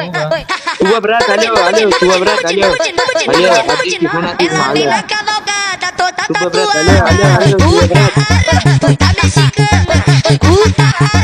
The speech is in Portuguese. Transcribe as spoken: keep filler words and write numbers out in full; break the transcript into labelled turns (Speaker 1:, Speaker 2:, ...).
Speaker 1: Tua brata, alô, alô, tua brata, alô. Alô, aqui que fanatismo,
Speaker 2: Ela vem
Speaker 1: alô.
Speaker 2: na cavalgada, toda
Speaker 1: Tua brata,
Speaker 2: tatuada.
Speaker 1: alô, alô, alô, tua brata.
Speaker 2: Puta mexicana, puta